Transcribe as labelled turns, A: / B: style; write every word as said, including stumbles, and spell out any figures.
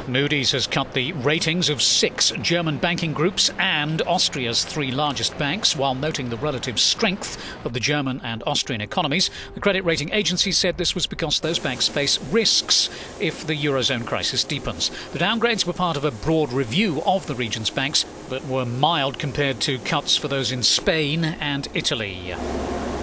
A: Moody's has cut the ratings of six German banking groups and Austria's three largest banks, while noting the relative strength of the German and Austrian economies. The credit rating agency said this was because those banks face risks if the eurozone crisis deepens. The downgrades were part of a broad review of the region's banks, but were mild compared to cuts for those in Spain and Italy.